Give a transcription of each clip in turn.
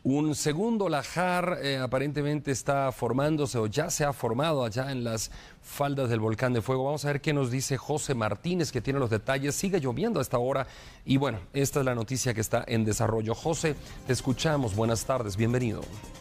Un segundo lajar aparentemente está formándose o ya se ha formado allá en las faldas del volcán de fuego. Vamos a ver qué nos dice José Martínez, que tiene los detalles. Sigue lloviendo a esta hora y bueno, esta es la noticia que está en desarrollo. José, te escuchamos. Buenas tardes, bienvenido.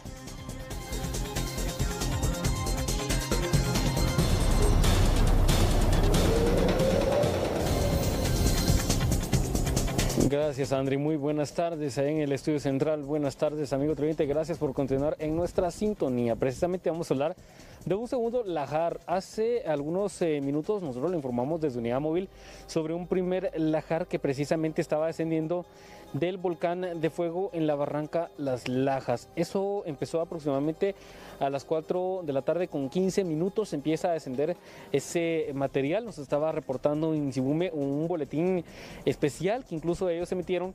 Gracias, Andri. Muy buenas tardes ahí en el estudio central. Buenas tardes, amigo televidente. Gracias por continuar en nuestra sintonía. Precisamente vamos a hablar de un segundo lajar. Hace algunos minutos nosotros le informamos desde Unidad Móvil sobre un primer lajar que precisamente estaba descendiendo del volcán de fuego en la barranca Las Lajas. Eso empezó aproximadamente a las 4 de la tarde con 15 minutos. Empieza a descender ese material. Nos estaba reportando Insibume un boletín especial que incluso ellos emitieron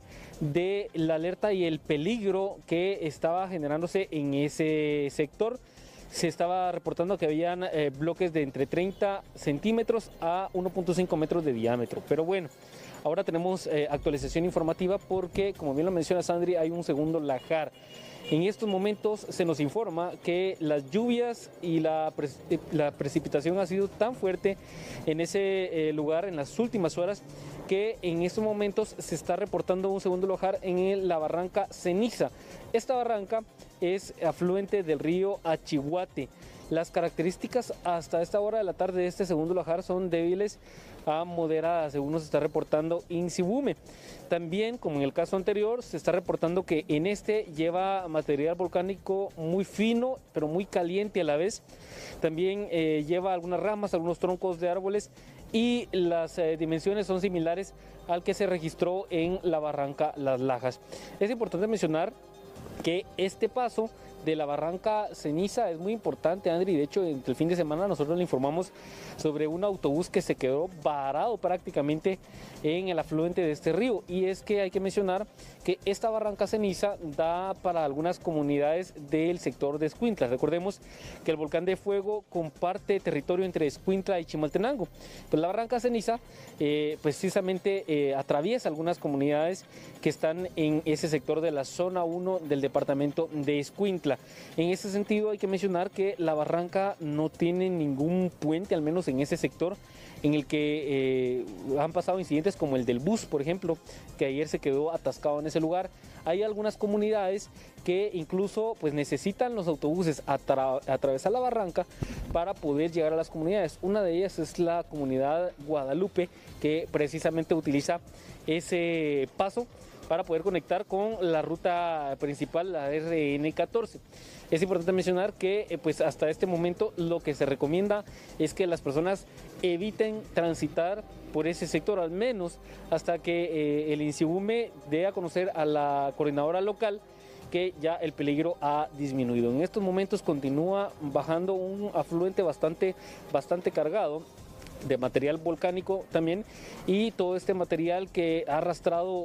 de la alerta y el peligro que estaba generándose en ese sector. Se estaba reportando que habían bloques de entre 30 centímetros a 1.5 metros de diámetro. Pero bueno, ahora tenemos actualización informativa porque, como bien lo menciona Sandri, hay un segundo lajar. En estos momentos se nos informa que las lluvias y la precipitación ha sido tan fuerte en ese lugar en las últimas horas que en estos momentos se está reportando un segundo lajar en la barranca Ceniza. Esta barranca es afluente del río Achihuate. Las características hasta esta hora de la tarde de este segundo lajar son débiles a moderadas, según nos está reportando Insibume. También, como en el caso anterior, se está reportando que en este lleva material volcánico muy fino, pero muy caliente a la vez. También lleva algunas ramas, algunos troncos de árboles y las dimensiones son similares al que se registró en la barranca Las Lajas. Es importante mencionar que este paso de la barranca Ceniza es muy importante, Andri. De hecho, entre el fin de semana nosotros le informamos sobre un autobús que se quedó varado prácticamente en el afluente de este río. Y es que hay que mencionar que esta barranca Ceniza da para algunas comunidades del sector de Escuintla. Recordemos que el volcán de fuego comparte territorio entre Escuintla y Chimaltenango. Pues la barranca Ceniza precisamente atraviesa algunas comunidades que están en ese sector de la zona 1 del departamento de Escuintla. En ese sentido hay que mencionar que la barranca no tiene ningún puente, al menos en ese sector, en el que han pasado incidentes como el del bus, por ejemplo, que ayer se quedó atascado en ese lugar. Hay algunas comunidades que incluso pues necesitan los autobuses atravesar la barranca para poder llegar a las comunidades. Una de ellas es la comunidad Guadalupe, que precisamente utiliza ese paso para poder conectar con la ruta principal, la RN14. Es importante mencionar que pues hasta este momento lo que se recomienda es que las personas eviten transitar por ese sector, al menos hasta que el Insibume dé a conocer a la coordinadora local que ya el peligro ha disminuido. En estos momentos continúa bajando un afluente bastante cargado de material volcánico también, y todo este material que ha arrastrado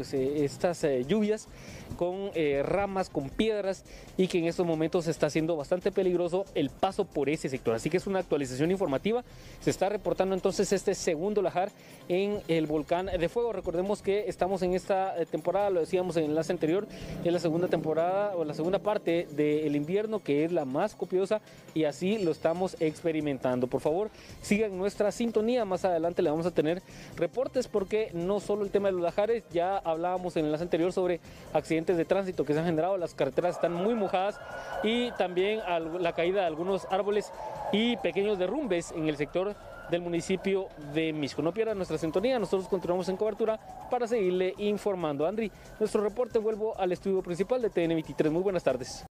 estas lluvias con ramas, con piedras, y que en estos momentos está siendo bastante peligroso el paso por ese sector. Así que es una actualización informativa. Se está reportando entonces este segundo lajar en el volcán de fuego. Recordemos que estamos en esta temporada, lo decíamos en el enlace anterior, es la segunda temporada o la segunda parte del invierno, que es la más copiosa, y así lo estamos experimentando. Por favor, sigan nuestra sintonía. Más adelante le vamos a tener reportes, porque no solo el tema de los lajares, ya hablábamos en el enlace anterior sobre accidentes de tránsito que se han generado. Las carreteras están muy mojadas y también la caída de algunos árboles y pequeños derrumbes en el sector del municipio de Mixco. No pierdan nuestra sintonía, nosotros continuamos en cobertura para seguirle informando. Andri, nuestro reporte, vuelvo al estudio principal de TN23. Muy buenas tardes.